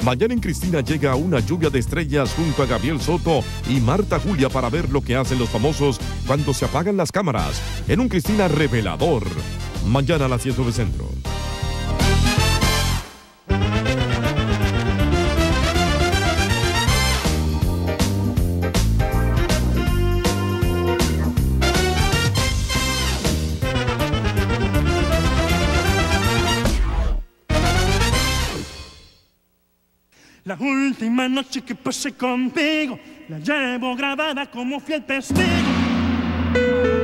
Mañana en Cristina llega una lluvia de estrellas junto a Gabriel Soto y Marta Julia para ver lo que hacen los famosos cuando se apagan las cámaras. En un Cristina revelador. Mañana a las 7 de Centro. La última noche que pasé contigo la llevo grabada como fiel testigo.